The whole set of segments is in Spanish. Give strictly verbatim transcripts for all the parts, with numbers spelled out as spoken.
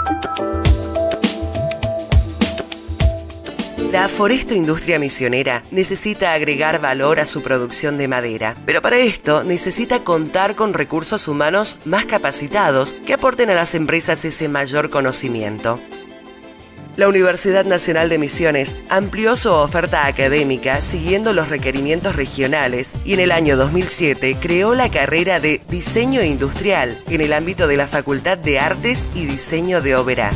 La Foresto Industria Misionera necesita agregar valor a su producción de madera, pero para esto necesita contar con recursos humanos más capacitados que aporten a las empresas ese mayor conocimiento. La Universidad Nacional de Misiones amplió su oferta académica siguiendo los requerimientos regionales y en el año dos mil siete creó la carrera de Diseño Industrial en el ámbito de la Facultad de Artes y Diseño de Oberá.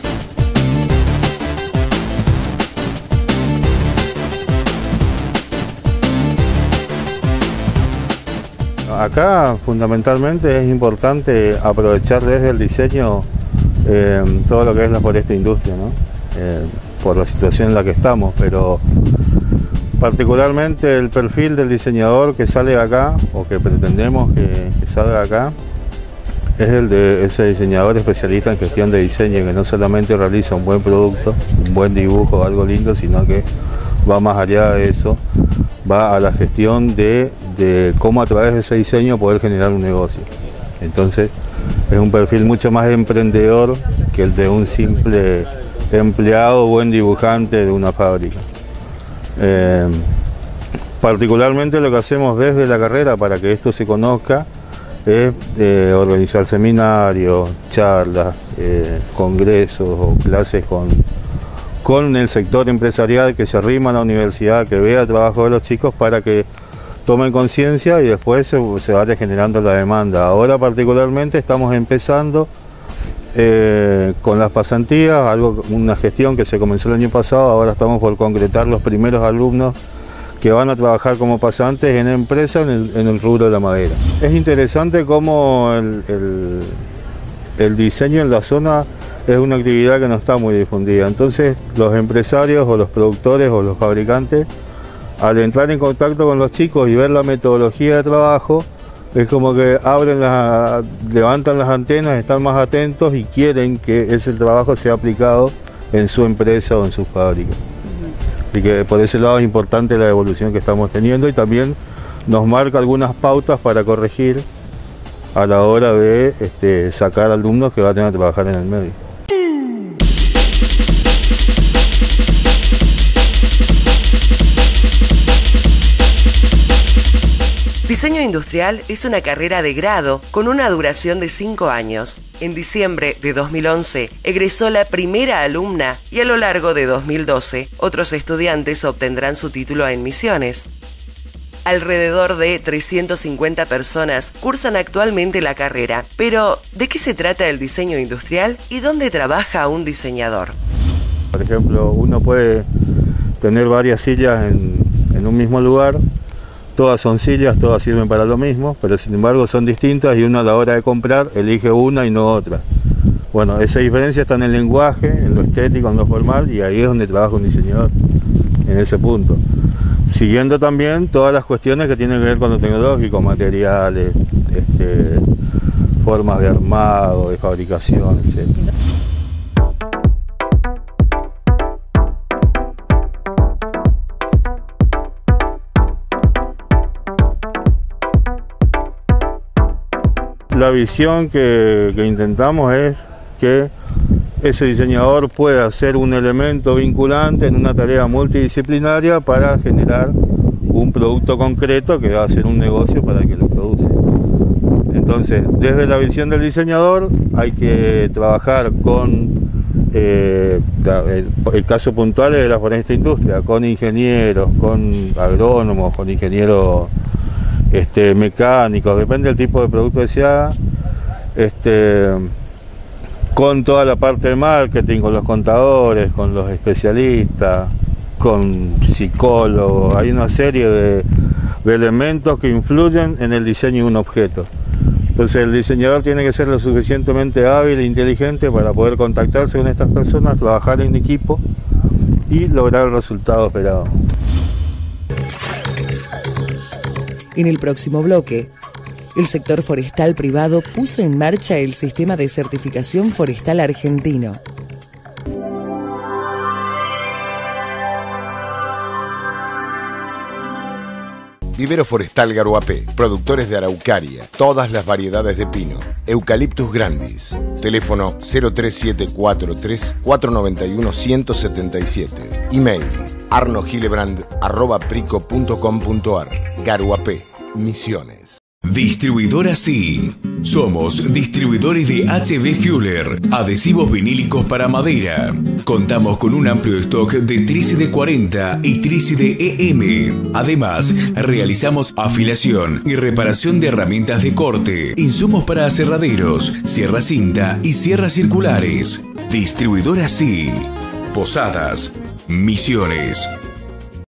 Acá fundamentalmente es importante aprovechar desde el diseño eh, todo lo que es la Foresto Industria, ¿no? Eh, por la situación en la que estamos, pero particularmente el perfil del diseñador que sale de acá, o que pretendemos que, que salga de acá, es el de ese diseñador especialista en gestión de diseño, que no solamente realiza un buen producto, un buen dibujo, algo lindo, sino que va más allá de eso, va a la gestión de, de cómo a través de ese diseño poder generar un negocio. Entonces es un perfil mucho más emprendedor que el de un simple empleado o buen dibujante de una fábrica. Eh, particularmente lo que hacemos desde la carrera para que esto se conozca es eh, organizar seminarios, charlas, eh, congresos o clases con con el sector empresarial que se arrima a la universidad, que vea el trabajo de los chicos para que tomen conciencia y después se, se vaya generando la demanda. Ahora particularmente estamos empezando eh, con las pasantías, algo, una gestión que se comenzó el año pasado, ahora estamos por concretar los primeros alumnos que van a trabajar como pasantes en empresas en el, en el rubro de la madera. Es interesante cómo el, el, el diseño en la zona es una actividad que no está muy difundida, entonces los empresarios o los productores o los fabricantes, al entrar en contacto con los chicos y ver la metodología de trabajo, es como que abren la, levantan las antenas, están más atentos y quieren que ese trabajo sea aplicado en su empresa o en su fábrica. Y que por ese lado es importante la evolución que estamos teniendo y también nos marca algunas pautas para corregir a la hora de este, sacar alumnos que van a tener que trabajar en el medio. Diseño Industrial es una carrera de grado con una duración de cinco años. En diciembre de dos mil once egresó la primera alumna y a lo largo de dos mil doce otros estudiantes obtendrán su título en Misiones. Alrededor de trescientas cincuenta personas cursan actualmente la carrera, pero ¿de qué se trata el diseño industrial y dónde trabaja un diseñador? Por ejemplo, uno puede tener varias sillas en, en un mismo lugar. Todas son sillas, todas sirven para lo mismo, pero sin embargo son distintas y uno a la hora de comprar elige una y no otra. Bueno, esa diferencia está en el lenguaje, en lo estético, en lo formal, y ahí es donde trabaja un diseñador, en ese punto. Siguiendo también todas las cuestiones que tienen que ver con lo tecnológico, materiales, este, formas de armado, de fabricación, etcétera. La visión que, que intentamos es que ese diseñador pueda ser un elemento vinculante en una tarea multidisciplinaria para generar un producto concreto que va a ser un negocio para el que lo produce. Entonces, desde la visión del diseñador hay que trabajar con, eh, el, el caso puntual es de la Foresto Industria, con ingenieros, con agrónomos, con ingenieros Este, mecánicos, depende del tipo de producto que se haga, este, con toda la parte de marketing, con los contadores, con los especialistas, con psicólogos. Hay una serie de, de elementos que influyen en el diseño de un objeto. Entonces el diseñador tiene que ser lo suficientemente hábil e inteligente para poder contactarse con estas personas, trabajar en equipo y lograr el resultado esperado. En el próximo bloque, el sector forestal privado puso en marcha el sistema de certificación forestal argentino. Vivero Forestal Garuapé, productores de araucaria, todas las variedades de pino, Eucaliptus grandis. Teléfono cero tres siete cuatro tres cuatro nueve uno uno siete siete. Email arnohillebrand arroba prico punto com punto ar. Garuapé, Misiones. Distribuidora Sí. Somos distribuidores de H B Fuller, adhesivos vinílicos para madera. Contamos con un amplio stock de Trícide cuarenta y Trícide E M. Además, realizamos afilación y reparación de herramientas de corte, insumos para aserraderos, sierra cinta y sierras circulares. Distribuidora Sí. Posadas, Misiones.